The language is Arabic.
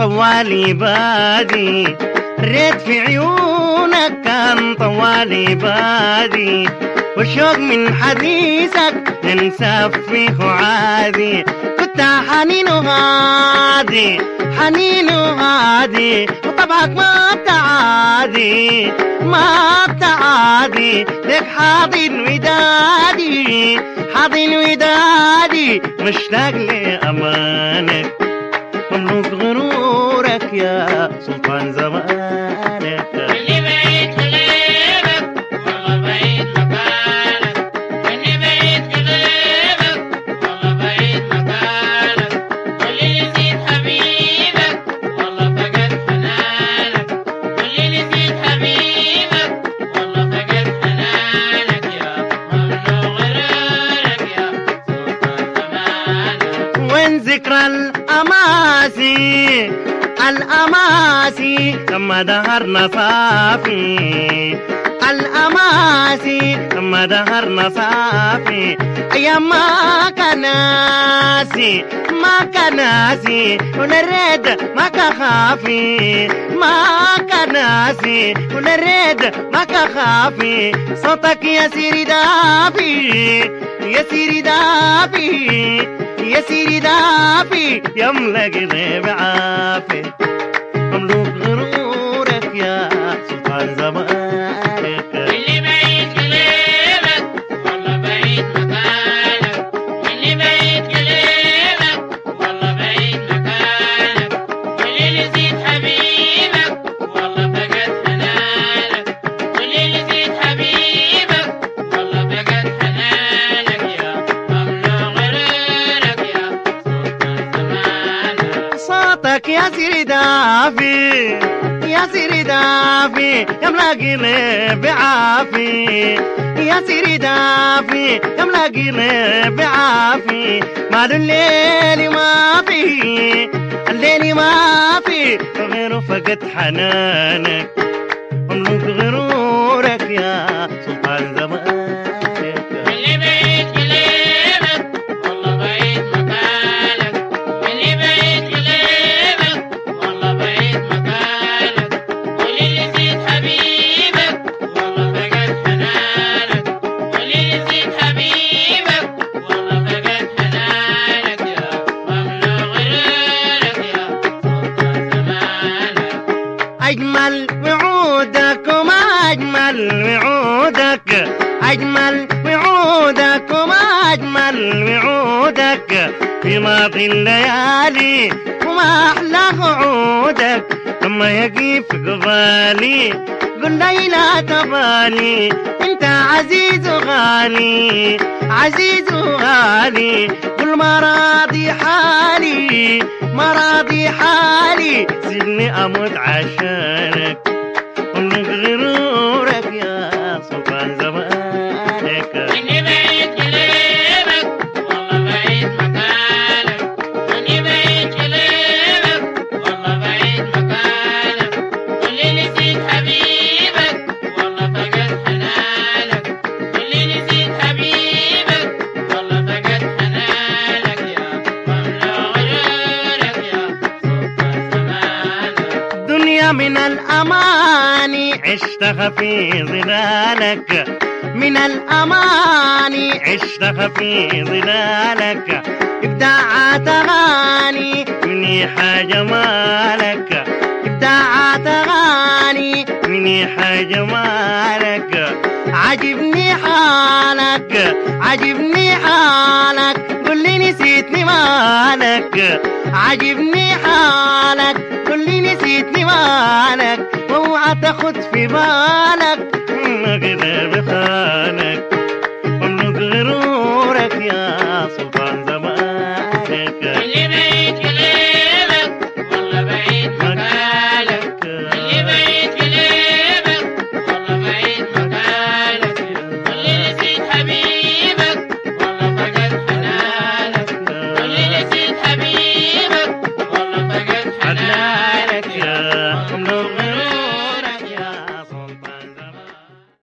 طوالي بادي ريت في عيونك كان طوالي بادي والشوق من حديثك ننسى فيه عادي كنت حنين وغادي حنين وغادي وطبعك ما بتعادي ما بتعادي لك حاضن ودادي حاضن ودادي مشتاق لأمانك مملوك غرورك يا سلطان زمانك اللي بعيد كلامك والله بعيد مكانك اللي بعيد كلامك والله بعيد مكانك واللي نسيت حبيبك والله فقد حنانك واللي نسيت حبيبك والله فقد حنانك يا ممنوع غرورك يا سلطان زمانك وين ذكرى الأماسي الأماسي لما دهرنا صافي الأماسي لما دهرنا صافي أيام ما كان ناسي ما كان ناسي ونريد ما كخافي ما كان ناسي ونريد ما كخافي صوتك يا سيري دافي يا سيري دافي يا سيدي دافي يملأ قلبي عافي مملوك غرورك يا سلطان زمانك اللي بعيد كلامك والله بعيد مكانك اللي بعيد كلامك والله بعيد مكانك واللي نسيت حبيبك والله فقد حنانك واللي نسيت حبيبك والله فقد حنانك يا ممنوع غرورك يا سلطان زمانك صوتك يا سيدي دافي يا سيدي دافي يملأ قلبي عافي يا سيدي دافي يملأ قلبي عافي مال الليل ما في الليل ما في غير فقد حنانك مملوك غرورك يا سلطان زمانك اللي بعيد كلامك والله بعيد مكانك اللي بعيد كلامك والله بعيد مكانك واللي نسيت حبيبك والله فقد حنانك واللي نسيت حبيبك والله فقد حنانك يا ممنوع غرورك يا سلطان زمانك أجمل وعودك وما أجمل وعودك أجمل وعودك وما أجمل وعودك في ماضي الليالي وما أحلى قعودك لما يقف قبالي قل لي لا تبالي أنت عزيز وغالي عزيز وغالي قل ما راضي حالي ما راضي حالي سيبني أموت عشانك مملوك غرورك يا سلطان زمانك اللي بعيد كلامك والله بعيد مكانك اللي بعيد كلامك والله بعيد مكانك واللي نسيت حبيبك والله فقد حنانك واللي نسيت حبيبك والله فقد حنانك يا ممنوع غرورك يا سلطان زمانك دنيا من الأماني عشتها في ظلالك من الأماني عشتها في ظلالك إبداعات أغاني مني حاجة مالك إبداعات أغاني مني حاجة مالك عجبني حالك عجبني حالك قل لي نسيتني مالك عجبني حالك قل لي نسيتني مالك واوعى تاخد في بالك قلبي خانك مملوك غرورك يا سلطان زمانك اللي بعيد كلامك